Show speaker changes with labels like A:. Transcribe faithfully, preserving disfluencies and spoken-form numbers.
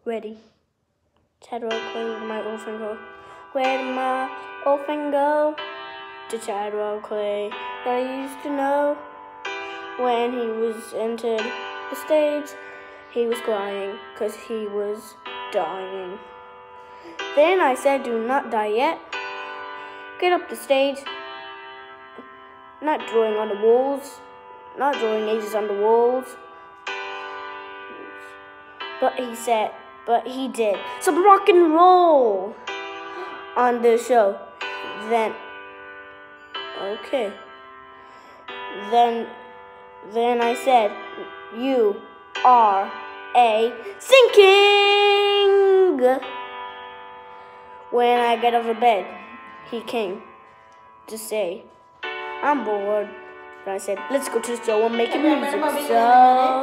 A: Ready. Chadwell Clay with my orphan go. Where did my orphan go? To Chadwell Clay that I used to know. When he was entered the stage, he was crying because he was dying. Then I said, do not die yet. Get up the stage. Not drawing on the walls. Not drawing ages on the walls. But he said, but he did some rock and roll on the show. Then, okay. Then, then I said, you are a sinking. When I got out of bed, he came to say, I'm bored. And I said, let's go to the show and make music. So